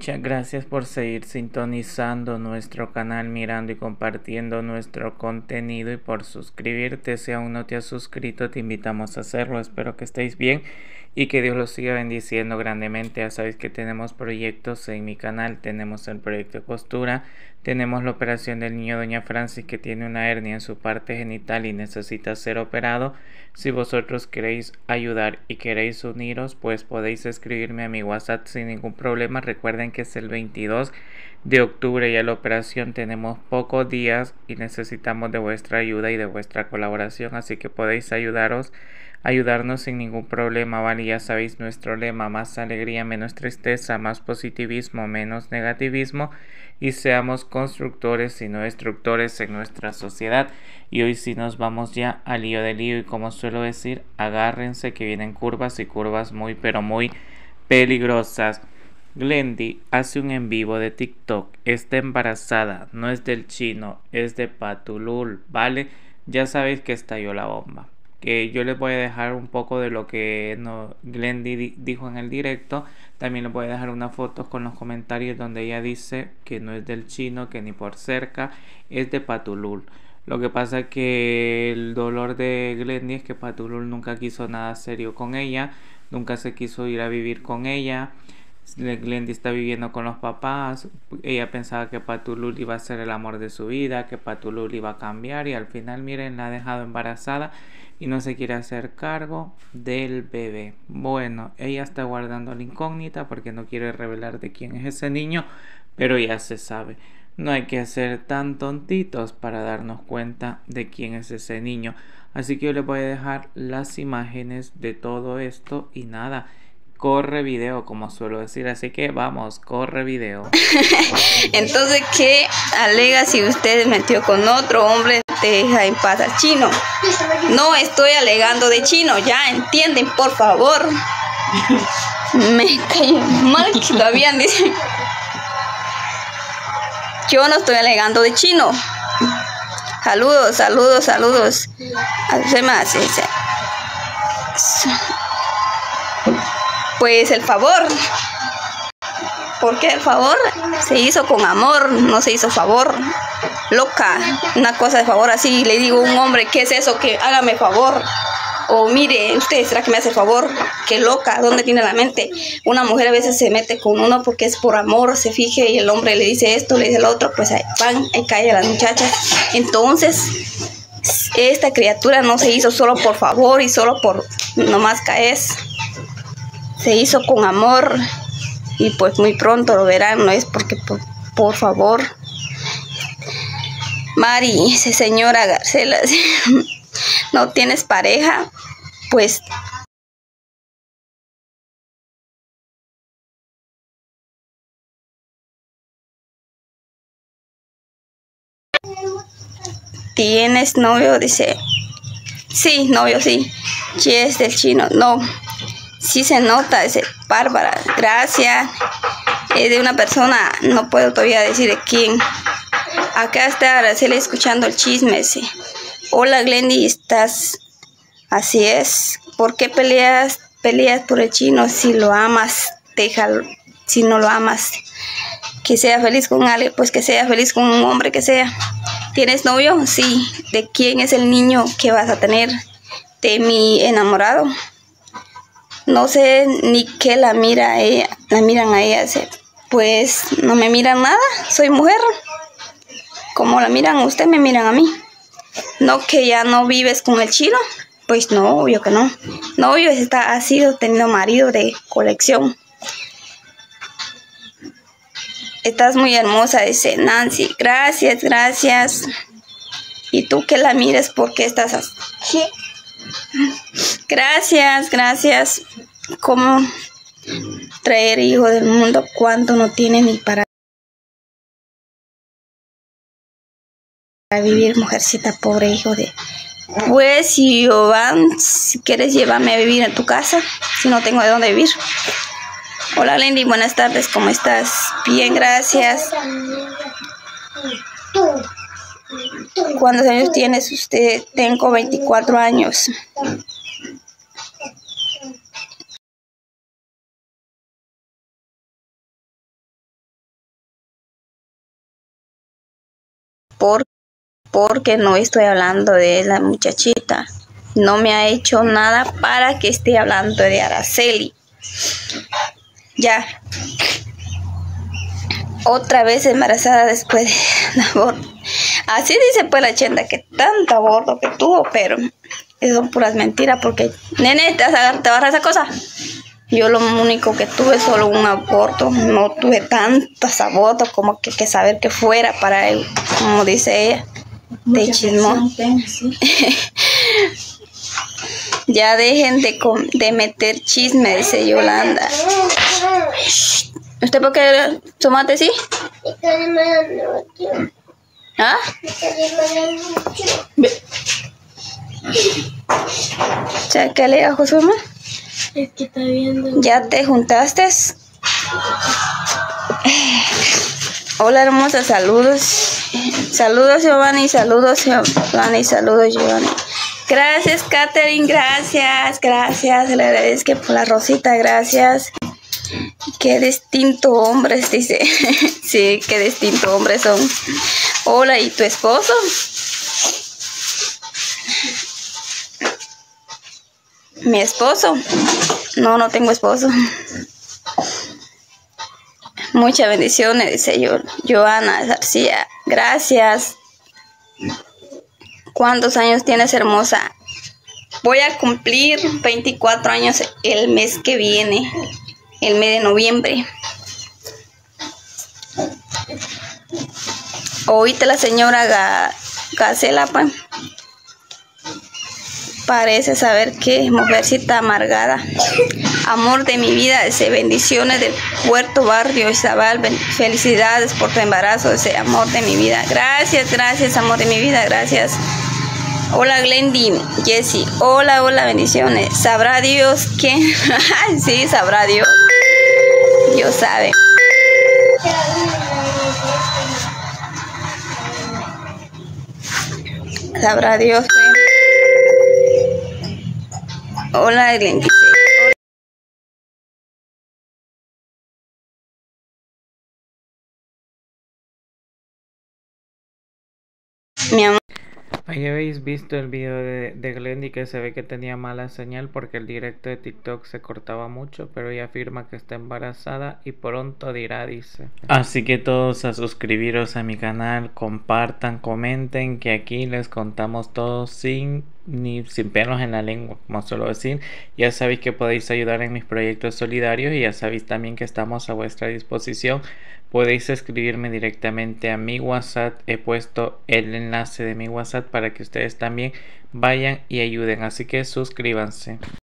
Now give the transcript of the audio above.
Muchas gracias por seguir sintonizando nuestro canal, mirando y compartiendo nuestro contenido y por suscribirte. Si aún no te has suscrito, te invitamos a hacerlo. Espero que estéis bien y que Dios los siga bendiciendo grandemente. Ya sabéis que tenemos proyectos en mi canal. Tenemos el proyecto de costura, tenemos la operación del niño Doña Francis, que tiene una hernia en su parte genital y necesita ser operado. Si vosotros queréis ayudar y queréis uniros, pues podéis escribirme a mi WhatsApp sin ningún problema. Recuerden que es el 22 de octubre ya la operación. Tenemos pocos días y necesitamos de vuestra ayuda y de vuestra colaboración, así que podéis ayudarnos sin ningún problema, ¿vale? Ya sabéis nuestro lema: más alegría, menos tristeza, más positivismo, menos negativismo, y seamos constructores y no destructores en nuestra sociedad. Y hoy sí nos vamos ya al lío del lío, y como suelo decir, agárrense que vienen curvas y curvas muy pero muy peligrosas. Glendy hace un en vivo de TikTok, está embarazada, no es del chino, es de Patulul, ¿vale? Ya sabéis que estalló la bomba. Que yo les voy a dejar un poco de lo que Glendy dijo en el directo. También les voy a dejar unas fotos con los comentarios donde ella dice que no es del chino, que ni por cerca, es de Patulul. Lo que pasa es que el dolor de Glendy es que Patulul nunca quiso nada serio con ella, nunca se quiso ir a vivir con ella. Glendy está viviendo con los papás. Ella pensaba que Patulul iba a ser el amor de su vida, que Patulul iba a cambiar, y al final, miren, la ha dejado embarazada y no se quiere hacer cargo del bebé. Bueno, ella está guardando la incógnita porque no quiere revelar de quién es ese niño, pero ya se sabe. No hay que ser tan tontitos para darnos cuenta de quién es ese niño. Así que yo les voy a dejar las imágenes de todo esto y nada, corre video, como suelo decir. Así que vamos, corre video. Entonces, ¿qué alega si usted metió con otro hombre? Deja en paz al chino. No estoy alegando de chino, ya entienden, por favor. Me cae mal que todavía dicen. Yo no estoy alegando de chino. Saludos, saludos, saludos. Además, pues el favor. ¿Por qué el favor? Se hizo con amor, no se hizo favor. Loca, una cosa de favor así. Le digo a un hombre, ¿qué es eso? Que hágame favor. O mire, usted, ¿será que me hace favor? Qué loca, ¿dónde tiene la mente? Una mujer a veces se mete con uno porque es por amor, se fije, y el hombre le dice esto, le dice lo otro, pues ahí van, ahí cae a las muchachas. Entonces, esta criatura no se hizo solo por favor y solo por nomás caer. Se hizo con amor. Y pues muy pronto lo verán, no es porque por favor. Mari, señora Garcela, ¿no tienes pareja? Pues ¿tienes novio? Dice, sí, novio, sí. ¿Quién es del chino? No. Sí se nota, dice Bárbara, gracias. Es de una persona, no puedo todavía decir de quién. Acá está Araceli escuchando el chisme. Sí. Hola Glendy, ¿estás? Así es. ¿Por qué peleas por el chino? Si lo amas, déjalo. Si no lo amas, que sea feliz con alguien, pues que sea feliz con un hombre que sea. ¿Tienes novio? Sí. ¿De quién es el niño que vas a tener? De mi enamorado. No sé ni qué la miran a ella, pues no me miran nada, soy mujer. Como la miran a usted, me miran a mí. No, que ya no vives con el chino, pues no, obvio que no. Novio ha sido teniendo marido de colección. Estás muy hermosa, dice Nancy. Gracias, gracias. Y tú que la mires, ¿por qué estás así? Gracias, gracias. ¿Cómo traer hijo del mundo cuando no tiene ni para vivir, mujercita, pobre hijo de... Pues, si quieres llevarme a vivir en tu casa, si no tengo de dónde vivir. Hola, Lendy, buenas tardes, ¿cómo estás? Bien, gracias. ¿Cuántos años tienes usted? Tengo 24 años. porque no estoy hablando de la muchachita. No me ha hecho nada para que esté hablando de Araceli. Ya. Otra vez embarazada después del aborto. Así dice pues la chenda, que tanto aborto que tuvo, pero eso son puras mentiras, porque nene, te vas a agarrar esa cosa. Yo lo único que tuve solo un aborto, no tuve tantos abortos como que saber que fuera para él, como dice ella, de chismón. Ya dejen de meter chisme, dice Yolanda. ¿Usted por qué tomate sí? ¿Ah? ¿Qué le digo, Josué? Es que está viendo. ¿Ya te juntaste? Hola hermosa, saludos. Saludos Giovanni, saludos Giovanni, saludos Giovanni. Gracias Catherine, gracias, le agradezco por la rosita, gracias. Qué distinto hombres, dice. Sí, qué distinto hombres son. Hola, ¿y tu esposo? ¿Mi esposo? No tengo esposo. Muchas bendiciones, dice Joana García. Gracias. ¿Cuántos años tienes, hermosa? Voy a cumplir 24 años el mes que viene, el mes de noviembre. Oíste la señora Gacela, pues. Parece saber que mujercita amargada. Amor de mi vida, dice, bendiciones del Puerto Barrio Izabal, felicidades por tu embarazo, ese amor de mi vida. Gracias, amor de mi vida, gracias. Hola Glendy, Jessie, hola, bendiciones. ¿Sabrá Dios qué? Sí, sabrá Dios. Dios sabe. Sabrá Dios. Hola Glendy. Mi amor. Ahí habéis visto el video de Glendy, que se ve que tenía mala señal porque el directo de TikTok se cortaba mucho, pero ella afirma que está embarazada y pronto dirá, dice. Así que todos a suscribiros a mi canal, compartan, comenten, que aquí les contamos todo sin pelos en la lengua, como suelo decir. Ya sabéis que podéis ayudar en mis proyectos solidarios y ya sabéis también que estamos a vuestra disposición. Podéis escribirme directamente a mi WhatsApp. He puesto el enlace de mi WhatsApp para que ustedes también vayan y ayuden. Así que suscríbanse.